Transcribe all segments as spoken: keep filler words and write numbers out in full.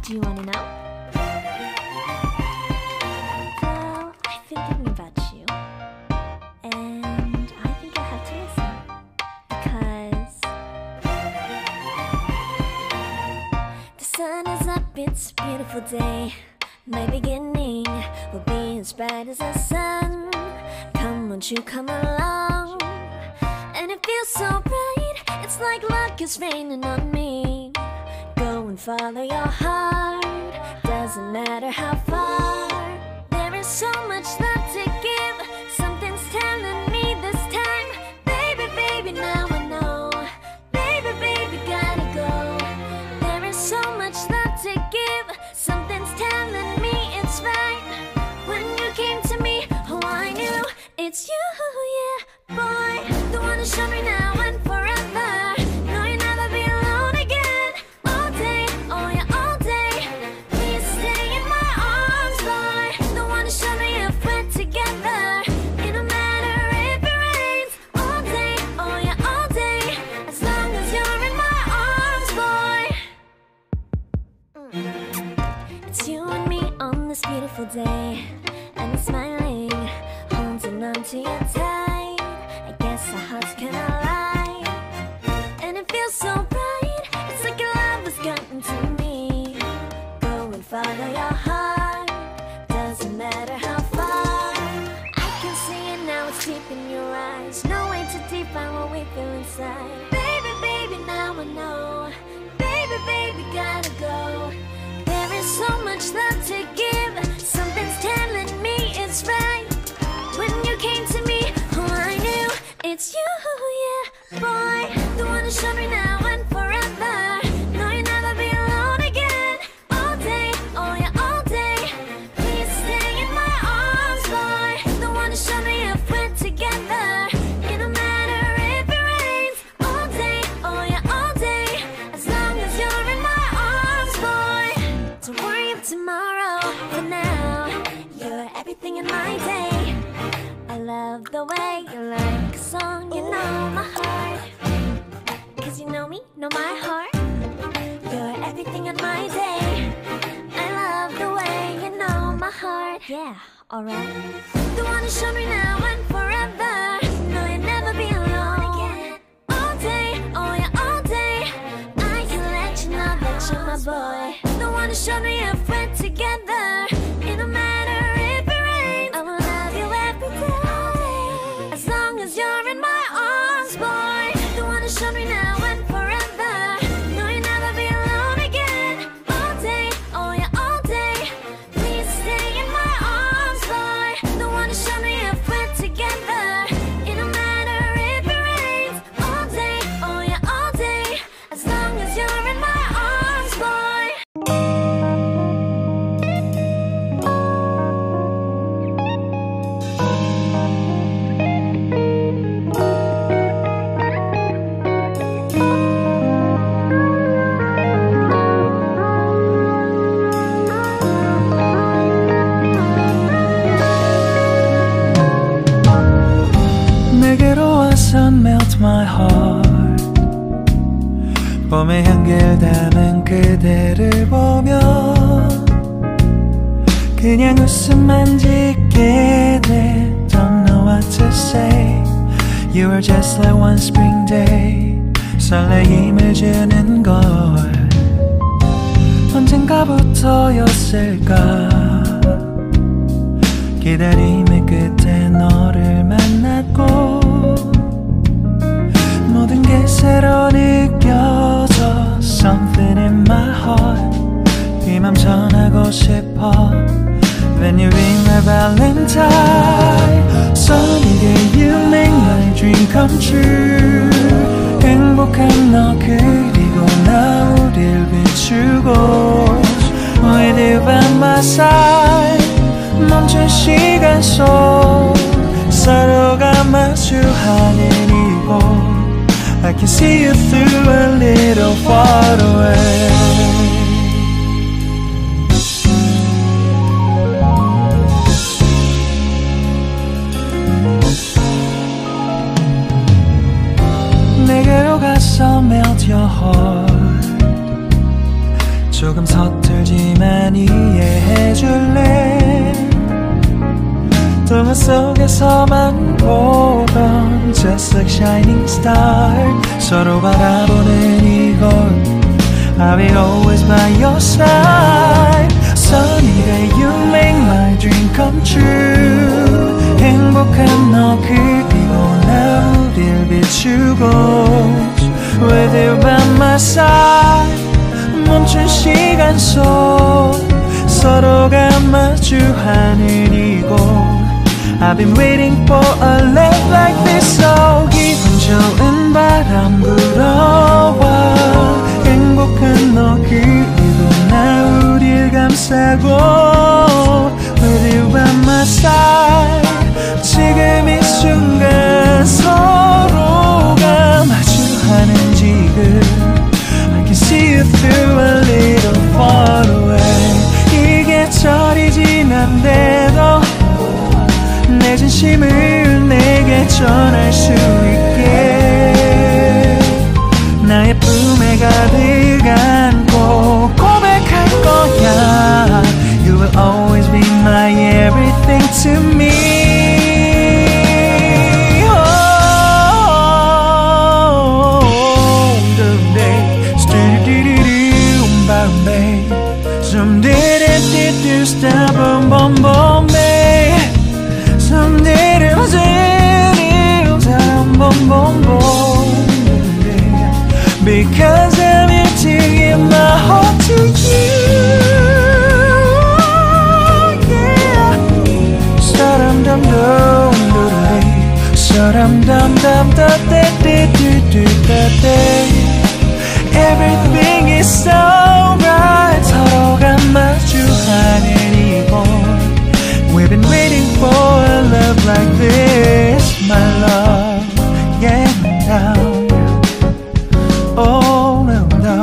Do you wanna know? Well, I've been thinking about you, and I think I have to listen, because the sun is up, it's a beautiful day. My beginning will be as bright as the sun. Come, won't you come along? And it feels so bright, it's like luck is raining on me. Go and follow your heart, doesn't matter how far. There is so much love to give, something's telling me this time. Baby, baby, now I know. Baby, baby, gotta go. There is so much love to give, something's telling me it's right. When you came to me, oh I knew it's you, yeah, boy. The one who showed me now and forever. No, you'll never be alone again. All day, oh yeah, all day. Please stay in my arms, boy. The one who showed me if we're together. It don't matter if it rains. All day, oh yeah, all day. As long as you're in my arms, boy. Mm. It's you and me on this beautiful day, and it's smiling, holding on to you tight. I guess our hearts can align, and it feels so bright. It's like your love has gotten to me. Go and follow your heart, doesn't matter how far. I can see it now, it's deep in your eyes. No way to define what we feel inside. Baby, baby, now I know. Baby, baby, gotta go. There is so much love to give, something's telling me it's right. When you came to me, oh I knew it's you, yeah, boy. The one who showed me now and forever. No, you'll never be alone again. All day, oh yeah, all day. Please stay in my arms, boy. The one who showed me if we're together. It don't matter if it rains. All day, oh yeah, all day. As long as you're in my arms, boy. Don't worry about tomorrow, for now you're everything in my day. I love the way you like a song, you know my heart. Cause you know me, know my heart. You're everything in my day. I love the way you know my heart. Yeah, alright. The one who showed me now and forever. No, you'll never be alone again. All day, oh yeah, all day. I can let you know that you're my boy. The one who showed me if we're together. It don't matter if it rains. I will love you every day. As long as you're in my arms, boy. The one who showed me now and forever. No, you'll never be alone again. All day, oh yeah, all day. Please stay in my arms, boy. The one who showed me if we're together. It don't matter if it rains. All day, oh yeah, all day. As long as you're in my arms, boy. 내게로 와서 melt my heart. 봄의 향기를 담은 그대를 보며 그냥 웃음만 짓게 돼. Don't know what to say. You were just like one spring day. 설레임을 주는 걸 언젠가부터였을까. 기다림의 끝에 너를 만났고 모든 게 새로 느껴져. Something in my heart. 네 맘 전하고 싶어. Then you be my valentine. Sunny day you make my dream come true. 행복한 너 그리고 나 우릴 비추고 With you by my side. 멈춘 시간 속 서로가 마주하는 이곳 I can see you through a little far away. 내게로 가서 melt your heart. 조금 서툴지만 이해해줄래. 동화 속에서만 보던 Just like shining star 서로 바라보는 이곳 I will always by your side. Sunny day you make my dream come true. 행복한 너 그리고 나 우릴 비추고 With you by my side. 멈춘 시간 속 서로가 마주하는 이곳 I've been waiting for a love like this. So 기분 좋은 바람 불어와 행복한 너 그리고 나 우릴 감싸고 With you by my side. 지금 이 순간 서로가 마주하는 지금 I can see you through a little far away. 이게 철이 지난데도 내 진심을 내게 전할 수 있게 나의 품에 가득 안고 고백할 거야. You will always be my everything to me. Oh, someday, do-do-do-do-do, Bombay. Someday, do-do-do, stop, boom, boom, Bombay. Someday, do-do-do, stop, boom, boom, Bombay. Because I'm here to give my heart to you. Dum dum dum dum dum dum da da da da da. Everything is so right. 서로가 마주하는 이곳 We've been waiting for a love like this, my love. Yeah, down. Oh, no, no.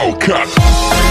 Hellcat.